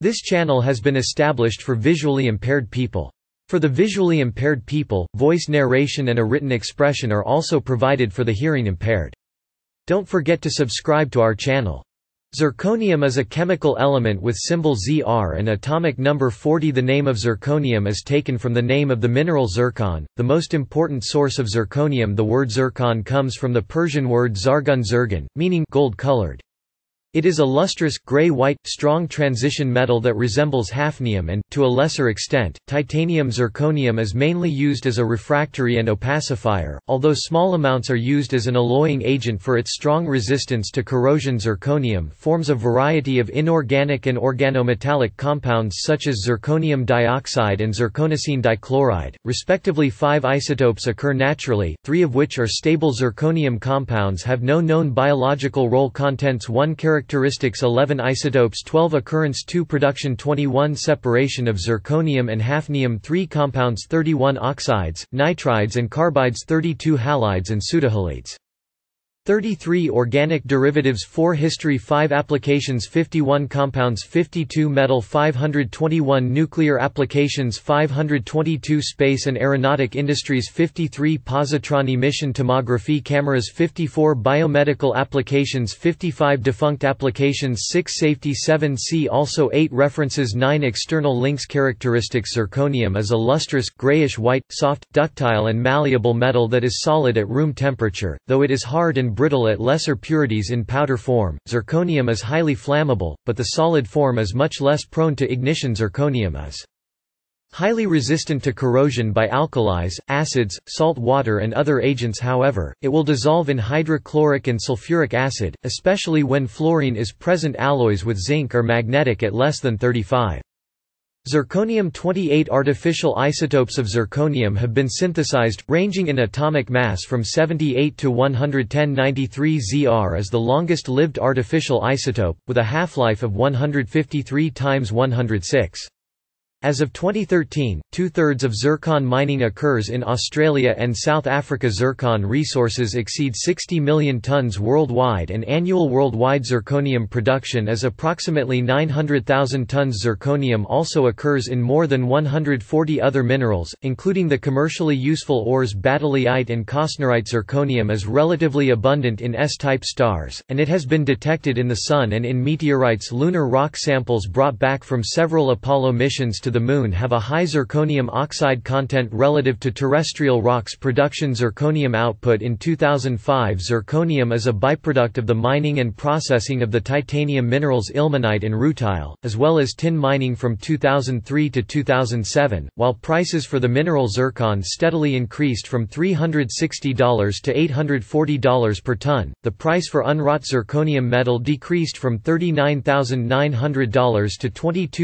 This channel has been established for visually impaired people. For the visually impaired people, voice narration and a written expression are also provided for the hearing impaired. Don't forget to subscribe to our channel. Zirconium is a chemical element with symbol Zr and atomic number 40. The name of zirconium is taken from the name of the mineral zircon, the most important source of zirconium. The word zircon comes from the Persian word zargun zirgan, meaning gold-colored. It is a lustrous, gray-white, strong transition metal that resembles hafnium and, to a lesser extent, titanium. Zirconium is mainly used as a refractory and opacifier, although small amounts are used as an alloying agent for its strong resistance to corrosion. Zirconium forms a variety of inorganic and organometallic compounds such as zirconium dioxide and zirconocene dichloride, respectively. 5 isotopes occur naturally, 3 of which are stable. Zirconium compounds have no known biological role. Contents: 1 characteristics 11 isotopes 12 occurrence 2 production 21 separation of zirconium and hafnium 3 compounds 31 oxides, nitrides and carbides 32 halides and pseudohalides 33 organic derivatives 4 history 5 applications 51 compounds 52 metal 521 nuclear applications 522 space and aeronautic industries 53 positron emission tomography cameras 54 biomedical applications 55 defunct applications 6 safety 7 see also 8 references 9 external links Characteristics Zirconium is a lustrous, grayish-white, soft, ductile and malleable metal that is solid at room temperature, though it is hard and brittle at lesser purities in powder form. Zirconium is highly flammable, but the solid form is much less prone to ignition. Zirconium is highly resistant to corrosion by alkalis, acids, salt water and other agents. However, it will dissolve in hydrochloric and sulfuric acid, especially when fluorine is present. Alloys with zinc are magnetic at less than 35. Zirconium 28 artificial isotopes of zirconium have been synthesized, ranging in atomic mass from 78 to 110. 93 Zr is the longest-lived artificial isotope, with a half-life of 153 × 106. As of 2013, 2/3 of zircon mining occurs in Australia and South Africa. Zircon resources exceed 60 million tons worldwide and annual worldwide zirconium production is approximately 900,000 tons. Zirconium also occurs in more than 140 other minerals, including the commercially useful ores baddelite and costnerite. Zirconium is relatively abundant in S-type stars, and it has been detected in the Sun and in meteorites. Lunar rock samples brought back from several Apollo missions to the Moon have a high zirconium oxide content relative to terrestrial rocks. Production zirconium output in 2005. Zirconium is a byproduct of the mining and processing of the titanium minerals ilmenite and rutile, as well as tin mining from 2003 to 2007, while prices for the mineral zircon steadily increased from $360 to $840 per ton. The price for unwrought zirconium metal decreased from $39,900 to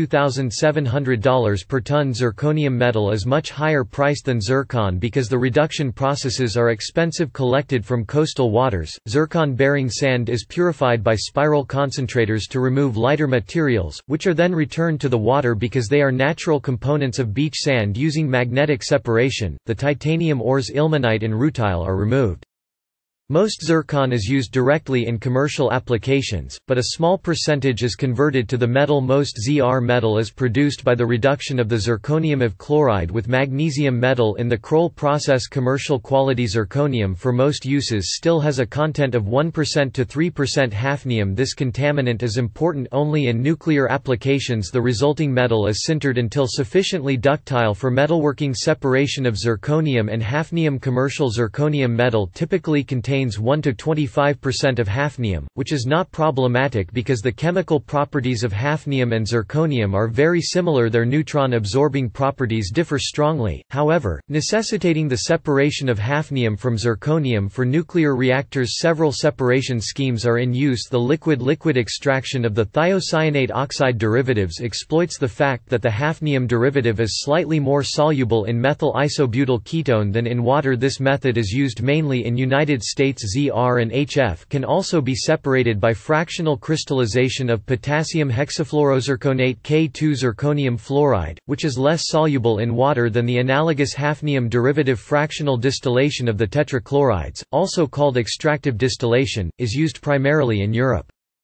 $22,700 per ton. Zirconium metal is much higher priced than zircon because the reduction processes are expensive. Collected from coastal waters, zircon-bearing sand is purified by spiral concentrators to remove lighter materials, which are then returned to the water because they are natural components of beach sand. Using magnetic separation, the titanium ores ilmenite and rutile are removed. Most zircon is used directly in commercial applications, but a small percentage is converted to the metal. Most Zr metal is produced by the reduction of the zirconium of chloride with magnesium metal in the Kroll process. Commercial quality zirconium for most uses still has a content of 1% to 3% hafnium. This contaminant is important only in nuclear applications. The resulting metal is sintered until sufficiently ductile for metalworking. Separation of zirconium and hafnium. Commercial zirconium metal typically contains 1 to 25% of hafnium, which is not problematic because the chemical properties of hafnium and zirconium are very similar. Their neutron-absorbing properties differ strongly, however, necessitating the separation of hafnium from zirconium for nuclear reactors. Several separation schemes are in use. The liquid-liquid extraction of the thiocyanate oxide derivatives exploits the fact that the hafnium derivative is slightly more soluble in methyl isobutyl ketone than in water. This method is used mainly in United States. Zr and HF can also be separated by fractional crystallization of potassium hexafluorozirconate K2 zirconium fluoride, which is less soluble in water than the analogous hafnium derivative. Fractional distillation of the tetrachlorides, also called extractive distillation, is used primarily in Europe.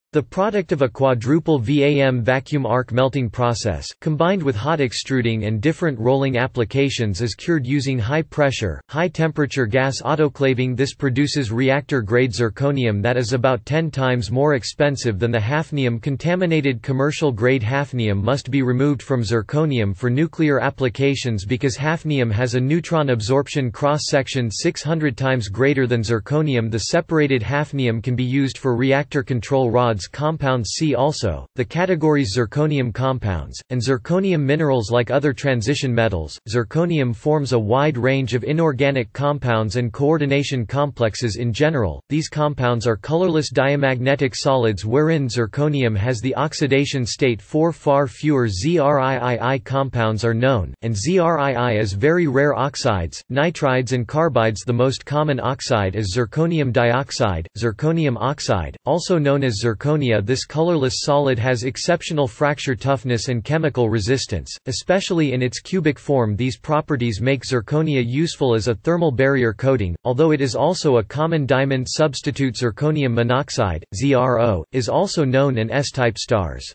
The product of a quadruple VAM vacuum arc melting process, combined with hot extruding and different rolling applications, is cured using high-pressure, high-temperature gas autoclaving. This produces reactor-grade zirconium that is about 10 times more expensive than the hafnium. Contaminated commercial-grade hafnium must be removed from zirconium for nuclear applications because hafnium has a neutron absorption cross-section 600 times greater than zirconium. The separated hafnium can be used for reactor control rods. Compounds. See also the categories zirconium compounds, and zirconium minerals. Like other transition metals, zirconium forms a wide range of inorganic compounds and coordination complexes. In general, these compounds are colorless diamagnetic solids wherein zirconium has the oxidation state 4. Far fewer ZrII compounds are known, and ZrII is very rare. Oxides, nitrides and carbides. The most common oxide is zirconium dioxide, zirconium oxide, also known as zirconium. This colorless solid has exceptional fracture toughness and chemical resistance, especially in its cubic form. These properties make zirconia useful as a thermal barrier coating, although it is also a common diamond substitute. Zirconium monoxide, ZrO, is also known in S-type stars.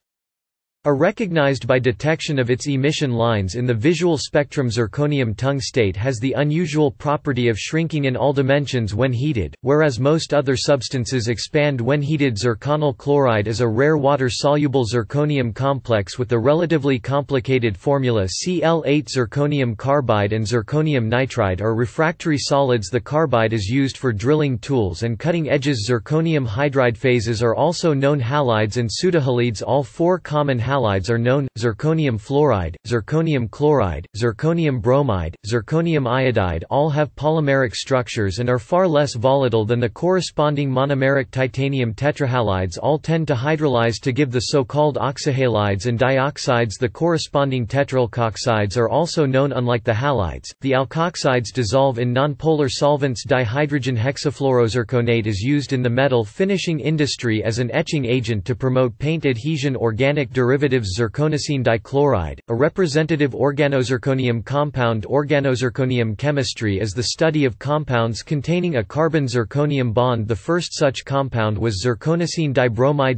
Recognized by detection of its emission lines in the visual spectrum. Zirconium tungstate has the unusual property of shrinking in all dimensions when heated, whereas most other substances expand when heated. Zirconyl chloride is a rare water-soluble zirconium complex with the relatively complicated formula Cl8. Zirconium carbide and zirconium nitride are refractory solids. The carbide is used for drilling tools and cutting edges. Zirconium hydride phases are also known halides and pseudohalides. All four common halides are known: zirconium fluoride, zirconium chloride, zirconium bromide, zirconium iodide. All have polymeric structures and are far less volatile than the corresponding monomeric titanium tetrahalides. All tend to hydrolyze to give the so-called oxyhalides and dioxides. The corresponding tetraalkoxides are also known. Unlike the halides, the alkoxides dissolve in nonpolar solvents. Dihydrogen hexafluorozirconate is used in the metal finishing industry as an etching agent to promote paint adhesion. Organic derivatives. Zirconocene dichloride, a representative organozirconium compound. Organozirconium chemistry is the study of compounds containing a carbon-zirconium bond. The first such compound was zirconocene dibromide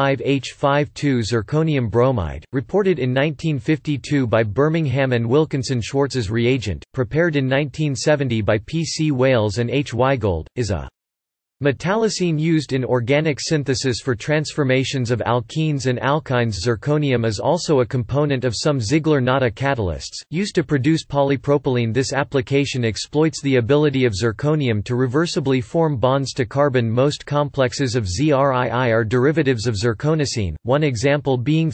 C5H52 zirconium bromide, reported in 1952 by Birmingham and Wilkinson. Schwarz's reagent, prepared in 1970 by P. C. Wales and H. Weigold, is a metallocene used in organic synthesis for transformations of alkenes and alkynes. Zirconium is also a component of some Ziegler-Natta catalysts, used to produce polypropylene. This application exploits the ability of zirconium to reversibly form bonds to carbon. Most complexes of ZrII are derivatives of zirconocene, one example being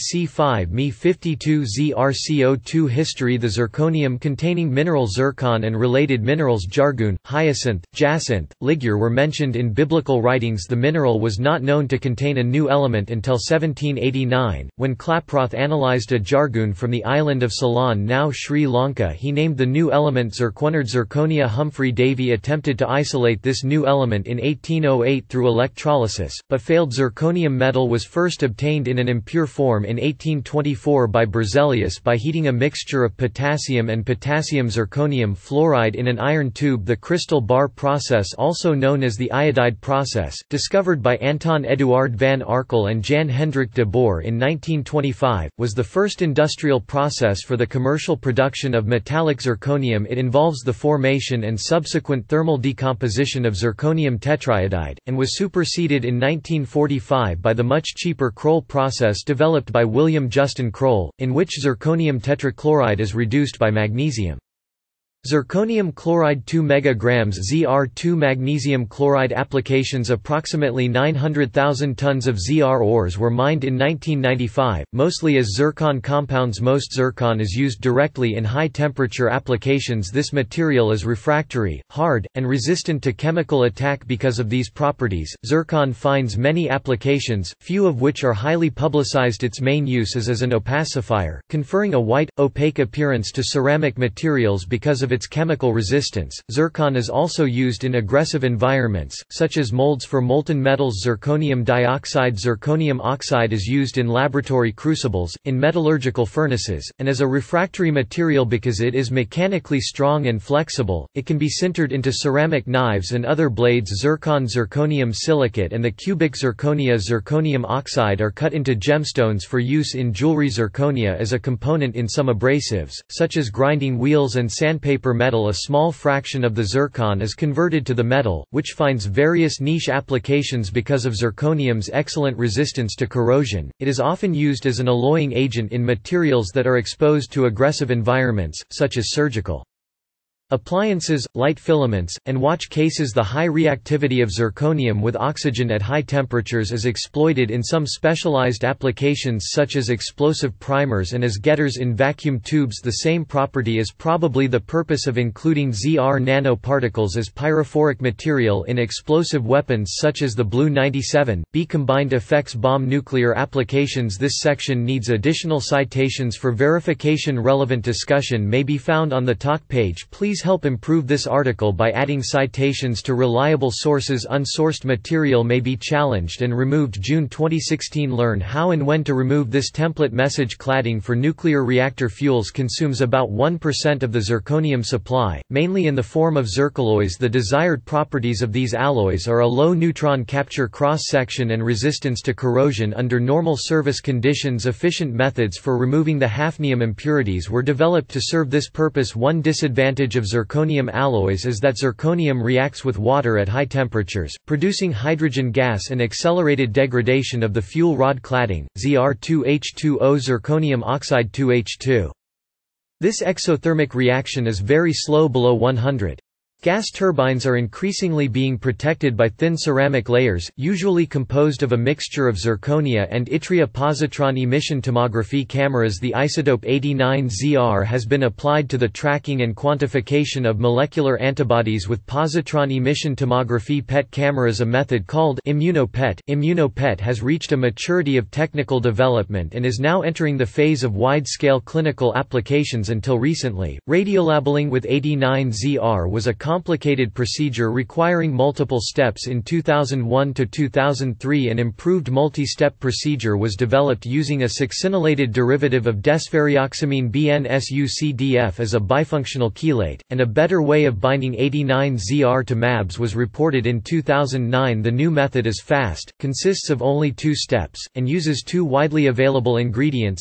C5Me52ZrCO2. History. The zirconium-containing mineral zircon and related minerals jargon, hyacinth, jacinth, ligure were mentioned in biblical writings. The mineral was not known to contain a new element until 1789, when Klaproth analyzed a jargon from the island of Ceylon, now Sri Lanka. He named the new element zirconard zirconia. Humphrey Davy attempted to isolate this new element in 1808 through electrolysis, but failed. Zirconium metal was first obtained in an impure form in 1824 by Berzelius by heating a mixture of potassium and potassium zirconium fluoride in an iron tube. The crystal bar process, also known as the iodide process, discovered by Anton Eduard van Arkel and Jan Hendrik de Boer in 1925, was the first industrial process for the commercial production of metallic zirconium. It involves the formation and subsequent thermal decomposition of zirconium tetraiodide, and was superseded in 1945 by the much cheaper Kroll process developed by William Justin Kroll, in which zirconium tetrachloride is reduced by magnesium. Zirconium chloride 2 mg Zr2 magnesium chloride applications. Approximately 900,000 tons of Zr ores were mined in 1995, mostly as zircon compounds. Most zircon is used directly in high-temperature applications. This material is refractory, hard, and resistant to chemical attack. Because of these properties, zircon finds many applications, few of which are highly publicized. Its main use is as an opacifier, conferring a white, opaque appearance to ceramic materials because of its chemical resistance. Zircon is also used in aggressive environments, such as molds for molten metals. Zirconium dioxide. Zirconium oxide is used in laboratory crucibles, in metallurgical furnaces, and as a refractory material because it is mechanically strong and flexible. It can be sintered into ceramic knives and other blades. Zircon. Zirconium silicate and the cubic zirconia. Zirconium oxide are cut into gemstones for use in jewelry. Zirconia is a component in some abrasives, such as grinding wheels and sandpaper. Metal. A small fraction of the zircon is converted to the metal, which finds various niche applications because of zirconium's excellent resistance to corrosion. It is often used as an alloying agent in materials that are exposed to aggressive environments, such as surgical appliances, light filaments, and watch cases. The high reactivity of zirconium with oxygen at high temperatures is exploited in some specialized applications such as explosive primers and as getters in vacuum tubes. The same property is probably the purpose of including ZR nanoparticles as pyrophoric material in explosive weapons such as the Blue 97B combined effects bomb. Nuclear applications. This section needs additional citations for verification. Relevant discussion may be found on the talk page. Please help improve this article by adding citations to reliable sources. Unsourced material may be challenged and removed. June 2016. Learn how and when to remove this template. Message cladding for nuclear reactor fuels consumes about 1% of the zirconium supply, mainly in the form of zircaloys. The desired properties of these alloys are a low neutron capture cross-section and resistance to corrosion under normal service conditions. Efficient methods for removing the hafnium impurities were developed to serve this purpose. One disadvantage of zirconium alloys is that zirconium reacts with water at high temperatures, producing hydrogen gas and accelerated degradation of the fuel rod cladding, Zr2H2O zirconium oxide 2H2. This exothermic reaction is very slow below 100. Gas turbines are increasingly being protected by thin ceramic layers, usually composed of a mixture of zirconia and yttria. Positron emission tomography cameras. The isotope 89ZR has been applied to the tracking and quantification of molecular antibodies with positron emission tomography. PET cameras. A method called immuno-PET. Immuno-PET has reached a maturity of technical development and is now entering the phase of wide-scale clinical applications. Until recently, radiolabeling with 89ZR was a complicated procedure requiring multiple steps. In 2001 to 2003 an improved multi-step procedure was developed using a succinylated derivative of desferrioxamine BN-SUCDF as a bifunctional chelate, and a better way of binding 89ZR to MABs was reported in 2009. The new method is fast, consists of only 2 steps, and uses 2 widely available ingredients,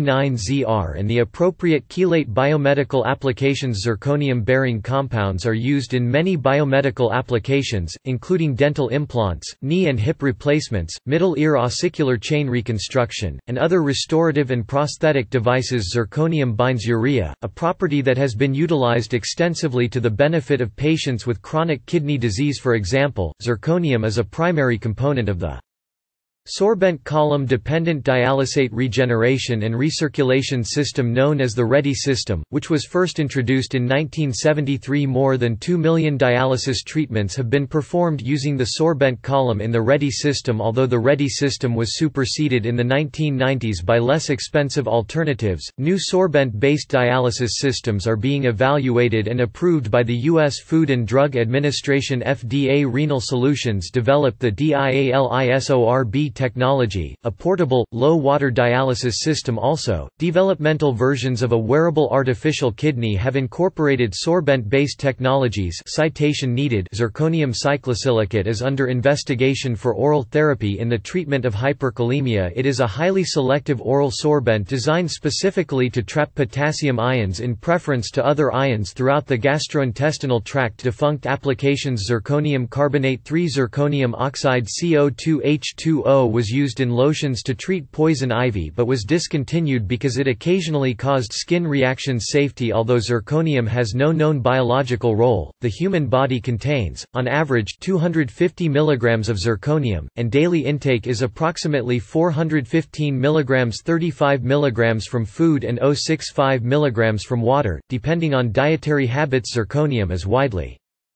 89ZR and the appropriate chelate. Biomedical applications. Zirconium-bearing compounds are used in many biomedical applications, including dental implants, knee and hip replacements, middle ear ossicular chain reconstruction, and other restorative and prosthetic devices. Zirconium binds urea, a property that has been utilized extensively to the benefit of patients with chronic kidney disease. For example, zirconium is a primary component of the sorbent column-dependent dialysate regeneration and recirculation system known as the REDI system, which was first introduced in 1973. More than 2 million dialysis treatments have been performed using the sorbent column in the REDI system. Although the REDI system was superseded in the 1990s by less expensive alternatives, new sorbent-based dialysis systems are being evaluated and approved by the U.S. Food and Drug Administration. FDA Renal Solutions developed the DIALISORB technology, a portable, low-water dialysis system. Also, developmental versions of a wearable artificial kidney have incorporated sorbent-based technologies. Citation needed. Zirconium cyclosilicate is under investigation for oral therapy in the treatment of hyperkalemia. It is a highly selective oral sorbent designed specifically to trap potassium ions in preference to other ions throughout the gastrointestinal tract. Defunct applications. Zirconium carbonate 3 zirconium oxide CO2H2O was used in lotions to treat poison ivy but was discontinued because it occasionally caused skin reactions. Safety. Although zirconium has no known biological role, the human body contains, on average, 250 mg of zirconium, and daily intake is approximately 415 mg 35 mg from food and 0.65 mg from water, depending on dietary habits. Zirconium is widely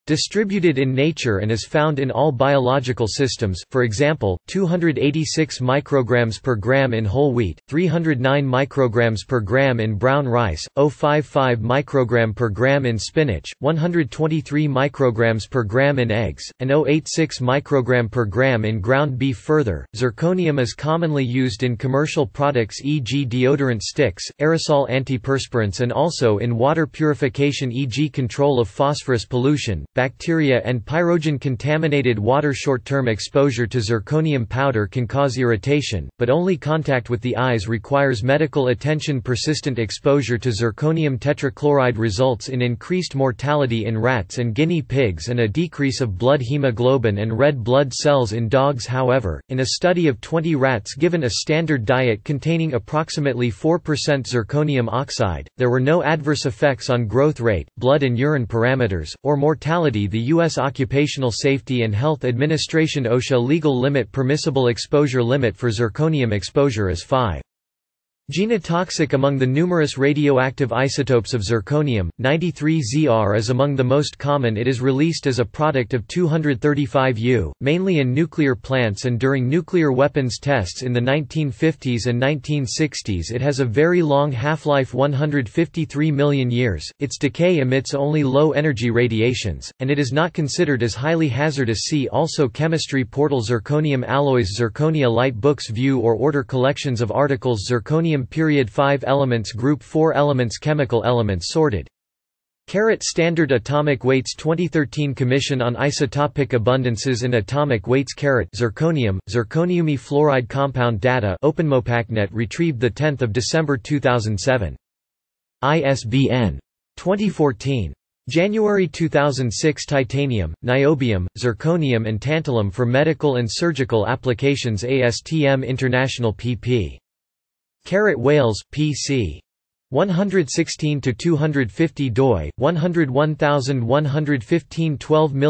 Distributed in nature and is found in all biological systems, for example, 286 micrograms per gram in whole wheat, 309 micrograms per gram in brown rice, 0.55 microgram per gram in spinach, 123 micrograms per gram in eggs, and 0.86 microgram per gram in ground beef. Further, zirconium is commonly used in commercial products, e.g. deodorant sticks, aerosol antiperspirants, and also in water purification, e.g. control of phosphorus pollution, bacteria and pyrogen-contaminated water. Short-term exposure to zirconium powder can cause irritation, but only contact with the eyes requires medical attention. Persistent exposure to zirconium tetrachloride results in increased mortality in rats and guinea pigs and a decrease of blood hemoglobin and red blood cells in dogs. However, in a study of 20 rats given a standard diet containing approximately 4% zirconium oxide, there were no adverse effects on growth rate, blood and urine parameters, or mortality. The U.S. Occupational Safety and Health Administration (OSHA) legal limit permissible exposure limit for zirconium exposure is 5. Genotoxic. Among the numerous radioactive isotopes of zirconium, 93Zr is among the most common. It is released as a product of 235U, mainly in nuclear plants and during nuclear weapons tests in the 1950s and 1960s. It has a very long half-life, 153 million years, its decay emits only low-energy radiations, and it is not considered as highly hazardous. See also Chemistry portal. Zirconium alloys. Zirconia Light books. View or order collections of articles. Zirconium period 5 elements. Group 4 elements. Chemical elements sorted. Standard atomic weights. 2013 Commission on Isotopic Abundances and Atomic Weights. Zirconium, zirconium fluoride compound data. OpenMopacNet retrieved 10 December 2007. ISBN 2014. January 2006. Titanium, niobium, zirconium and tantalum for medical and surgical applications. ASTM International pp. Wales, P.C. 116–250 doi, 101115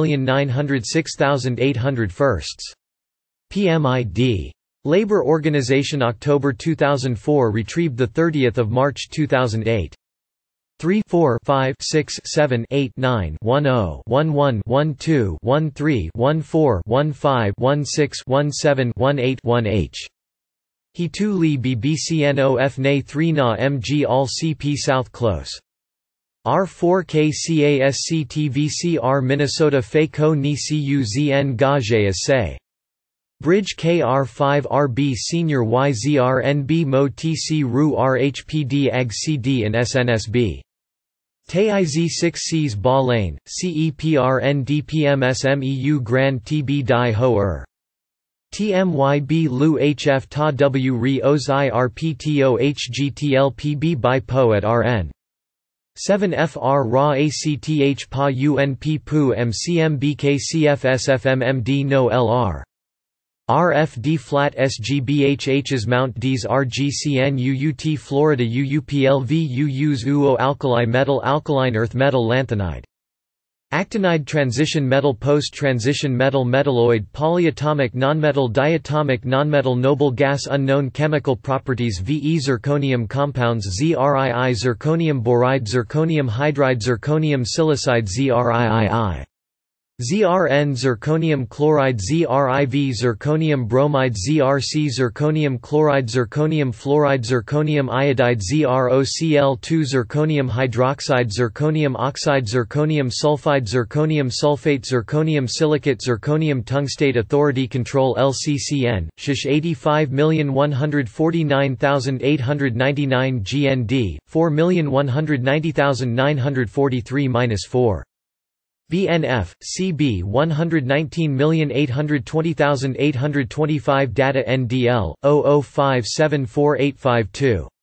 12906800 firsts. PMID. Labor Organization October 2004 retrieved 30 March 2008. 3 4 5 6 7 8 9 10 11 12 13 14 15 16 17 18 1H. He 2 Li BBCNOF Na 3 Na MG All CP South Close. R4KCASCTVCR Minnesota Fe Ko Ni Cuzn Gage Assay. Bridge KR5RB Senior YZRNB Mo TC Ru RHPD AG CD and SNSB. TIZ 6 Cs Ba Lane, CEPRNDPMSMEU Grand TB Dai Ho TMYB Lu HF Ta W Re Oz IRPTO HGTLPB By Po at RN 7 FR Ra ACTH Pa UNP Pu MCMBKCFSFMMD No LR RFD Flat SGBHHs Mount Ds RGCN UUT Florida UUPLV UUs UO Alkali Metal Alkaline Earth Metal Lanthanide Actinide Transition Metal Post-transition metal Metalloid Polyatomic Nonmetal Diatomic Nonmetal Noble Gas Unknown Chemical Properties VE Zirconium Compounds ZRII Zirconium Boride Zirconium Hydride Zirconium Silicide ZRIII ZRN Zirconium Chloride ZRIV Zirconium Bromide ZRC Zirconium Chloride Zirconium Fluoride Zirconium Iodide ZrOCl2 Zirconium Hydroxide Zirconium Oxide Zirconium Sulfide Zirconium Sulfate Zirconium Silicate Zirconium Tungstate Authority Control LCCN, SHISH 85,149,899 GND, 4,190,943-4. BNF, CB 119,820,825 Data NDL, 00574852